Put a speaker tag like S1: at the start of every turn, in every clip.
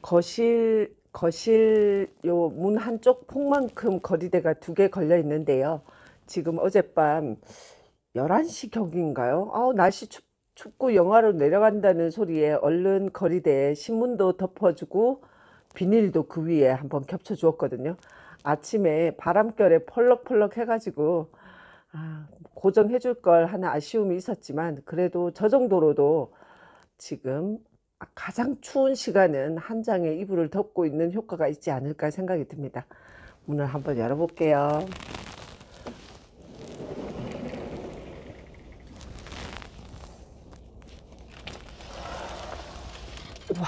S1: 거실 요 문 한쪽 폭만큼 거리대가 2개 걸려 있는데요. 지금 어젯밤 11시 경인가요? 날씨 춥고 영하로 내려간다는 소리에 얼른 거리대에 신문도 덮어주고 비닐도 그 위에 한번 겹쳐 주었거든요. 아침에 바람결에 펄럭펄럭 해가지고 고정해 줄 걸 하는 아쉬움이 있었지만, 그래도 저 정도로도 지금 가장 추운 시간은 한 장의 이불을 덮고 있는 효과가 있지 않을까 생각이 듭니다. 문을 한번 열어볼게요. 와,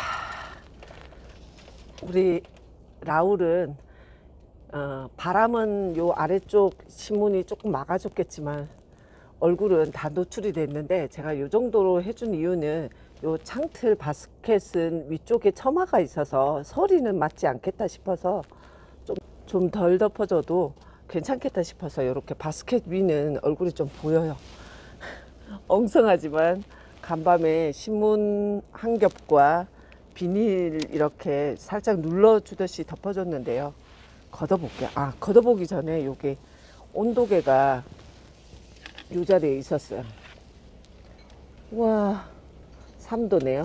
S1: 우리 라울은 바람은 요 아래쪽 신문이 조금 막아줬겠지만 얼굴은 다 노출이 됐는데, 제가 요 정도로 해준 이유는 요 창틀 바스켓은 위쪽에 처마가 있어서 서리는 맞지 않겠다 싶어서 좀 덜 덮어줘도 괜찮겠다 싶어서 이렇게 바스켓 위는 얼굴이 좀 보여요. 엉성하지만 간밤에 신문 한 겹과 비닐 이렇게 살짝 눌러주듯이 덮어줬는데요. 걷어볼게요. 걷어보기 전에 요게 온도계가 요 자리에 있었어요. 와, 3도네요.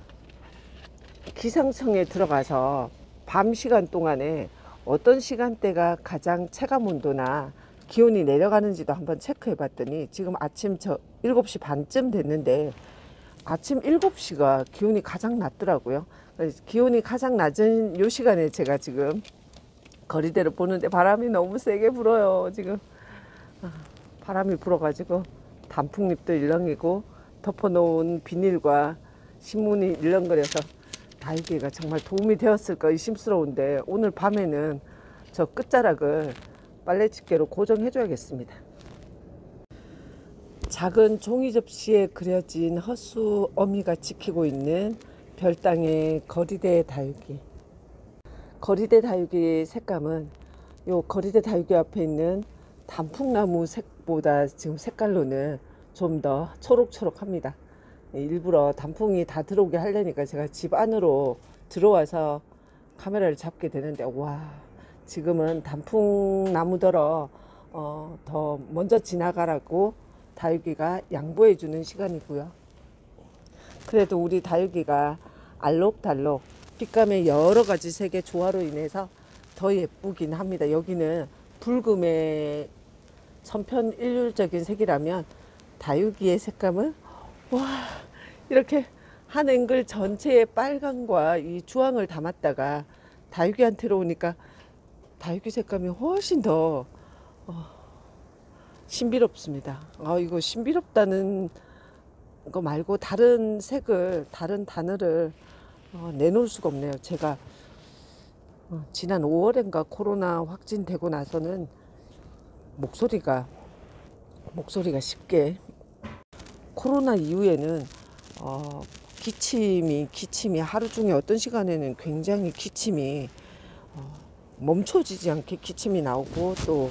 S1: 기상청에 들어가서 밤 시간 동안에 어떤 시간대가 가장 체감 온도나 기온이 내려가는지도 한번 체크해 봤더니, 지금 아침 7시 반쯤 됐는데 아침 7시가 기온이 가장 낮더라고요. 기온이 가장 낮은 요 시간에 제가 지금 거리대를 보는데 바람이 너무 세게 불어요. 지금 바람이 불어가지고 단풍잎도 일렁이고 덮어놓은 비닐과 신문이 일렁거려서 다육이가 정말 도움이 되었을까 의심스러운데, 오늘 밤에는 저 끝자락을 빨래집게로 고정해 줘야겠습니다. 작은 종이 접시에 그려진 허수 어미가 지키고 있는 별땅의 거리대 다육이. 거리대 다육이 색감은 요 거리대 다육이 앞에 있는 단풍나무 색보다 지금 색깔로는 좀 더 초록초록합니다. 일부러 단풍이 다 들어오게 하려니까 제가 집 안으로 들어와서 카메라를 잡게 되는데, 와, 지금은 단풍나무더러 더 먼저 지나가라고 다육이가 양보해 주는 시간이고요. 그래도 우리 다육이가 알록달록 빛감의 여러 가지 색의 조화로 인해서 더 예쁘긴 합니다. 여기는 붉음의 천편일률적인 색이라면 다육이의 색감은 와, 이렇게 한 앵글 전체의 빨강과 이 주황을 담았다가 다육이한테로 오니까 다육이 색감이 훨씬 더 신비롭습니다. 이거 신비롭다는 거 말고 다른 색을, 다른 단어를 내놓을 수가 없네요. 제가 지난 5월인가 코로나 확진되고 나서는 목소리가 쉽게, 코로나 이후에는 기침이 하루 중에 어떤 시간에는 굉장히 기침이 멈춰지지 않게 기침이 나오고, 또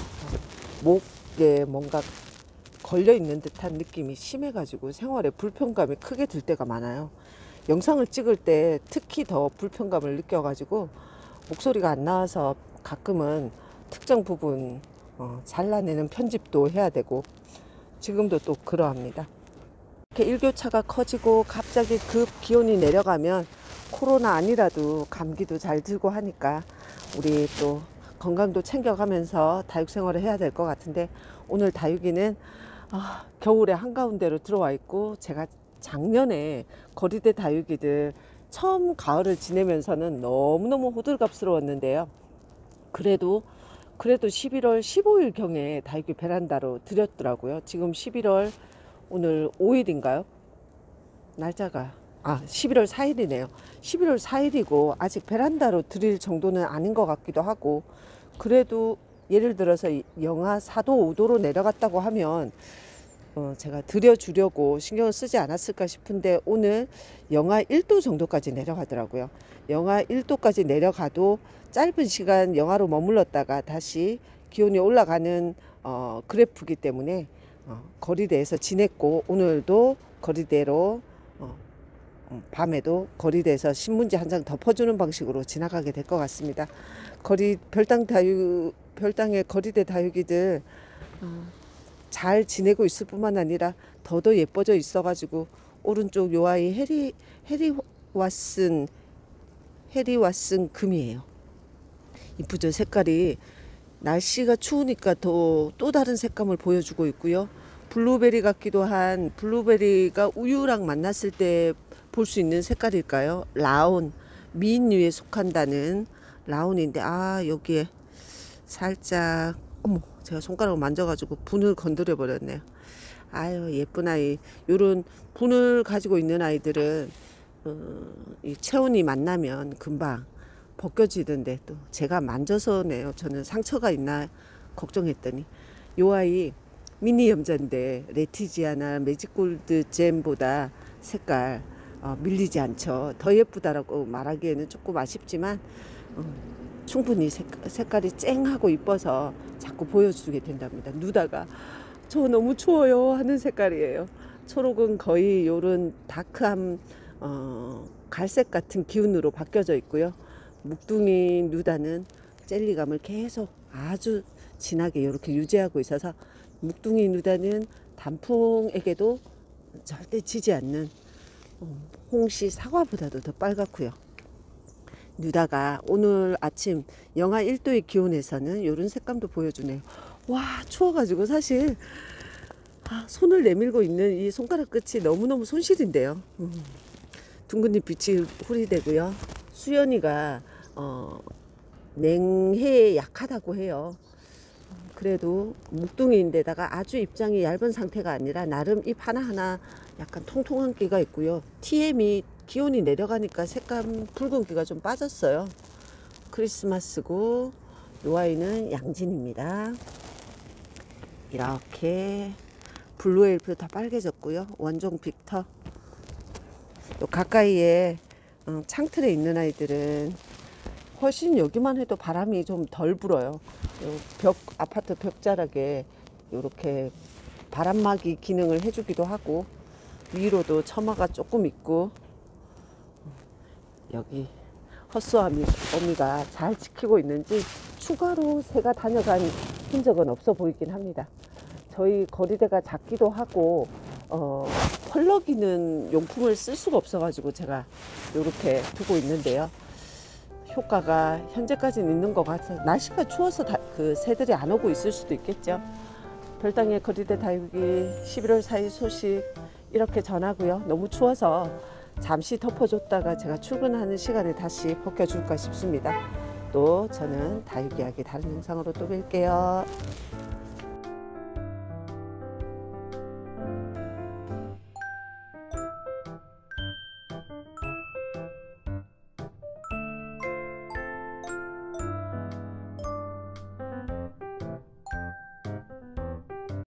S1: 목에 뭔가 걸려 있는 듯한 느낌이 심해가지고 생활에 불편감이 크게 들 때가 많아요. 영상을 찍을 때 특히 더 불편감을 느껴가지고 목소리가 안 나와서 가끔은 특정 부분 잘라내는 편집도 해야 되고, 지금도 또 그러합니다. 이렇게 일교차가 커지고 갑자기 급 기온이 내려가면 코로나 아니라도 감기도 잘 들고 하니까 우리 또 건강도 챙겨가면서 다육 생활을 해야 될 것 같은데, 오늘 다육이는 겨울에 한가운데로 들어와 있고, 제가 작년에 거리대 다육이들 처음 가을을 지내면서는 너무너무 호들갑스러웠는데요. 그래도 11월 15일 경에 다육이 베란다로 들였더라고요. 지금 11월 오늘 5일인가요? 날짜가 11월 4일이네요. 11월 4일이고 아직 베란다로 들일 정도는 아닌 것 같기도 하고, 그래도 예를 들어서 영하 4도 5도로 내려갔다고 하면 제가 들여주려고 신경을 쓰지 않았을까 싶은데, 오늘 영하 1도 정도까지 내려가더라고요. 영하 1도까지 내려가도 짧은 시간 영하로 머물렀다가 다시 기온이 올라가는 그래프이기 때문에 거리대에서 지냈고, 오늘도 거리대로 밤에도 거리대에서 신문지 한 장 덮어주는 방식으로 지나가게 될 것 같습니다. 별당의 거리대 다육이들 잘 지내고 있을 뿐만 아니라 더더 예뻐져 있어가지고 오른쪽 요 아이 해리 왓슨 금이에요. 이쁘죠? 색깔이 날씨가 추우니까 또 다른 색감을 보여주고 있고요. 블루베리 같기도 한, 블루베리가 우유랑 만났을 때 볼 수 있는 색깔일까요? 라온, 미인류에 속한다는 라온인데, 여기에 살짝, 어머, 제가 손가락을 만져가지고 분을 건드려 버렸네요. 아유, 예쁜 아이. 요런 분을 가지고 있는 아이들은 이 체온이 만나면 금방 벗겨지던데, 또 제가 만져서네요. 저는 상처가 있나 걱정했더니, 요 아이 미니 염자인데 레티지아나 매직골드 잼보다 색깔 밀리지 않죠. 더 예쁘다라고 말하기에는 조금 아쉽지만 충분히 색깔이 쨍하고 이뻐서 자꾸 보여주게 된답니다. 누다가 저 너무 추워요 하는 색깔이에요. 초록은 거의 요런 다크함 갈색 같은 기운으로 바뀌어져 있고요. 묵둥이 누다는 젤리감을 계속 아주 진하게 이렇게 유지하고 있어서 묵둥이 누다는 단풍에게도 절대 지지 않는 홍시 사과보다도 더 빨갛고요. 누다가 오늘 아침 영하 1도의 기온에서는 이런 색감도 보여주네요. 와, 추워가지고 사실 손을 내밀고 있는 이 손가락 끝이 너무너무 손실인데요. 둥근잎 빛이 후리되고요. 수연이가 냉해에 약하다고 해요. 그래도 묵둥이인데다가 아주 입장이 얇은 상태가 아니라 나름 잎 하나하나 약간 통통한 끼가 있고요. TM이 기온이 내려가니까 색감 붉은기가 좀 빠졌어요. 크리스마스고 요 아이는 양진입니다. 이렇게 블루엘프 더 빨개졌고요. 원종 빅터. 또 가까이에 창틀에 있는 아이들은 훨씬 여기만 해도 바람이 좀 덜 불어요. 아파트 벽자락에 이렇게 바람막이 기능을 해주기도 하고, 위로도 처마가 조금 있고, 여기 헛수어미가 잘 지키고 있는지 추가로 새가 다녀간 흔적은 없어 보이긴 합니다. 저희 거리대가 작기도 하고 펄럭이는 용품을 쓸 수가 없어 가지고 제가 이렇게 두고 있는데요. 효과가 현재까지는 있는 것 같아서, 날씨가 추워서 그 새들이 안 오고 있을 수도 있겠죠. 별당의 거리대 다육이 11월 4일 소식 이렇게 전하고요. 너무 추워서 잠시 덮어줬다가 제가 출근하는 시간에 다시 벗겨줄까 싶습니다. 또 저는 다육 이야기 다른 영상으로 또 뵐게요.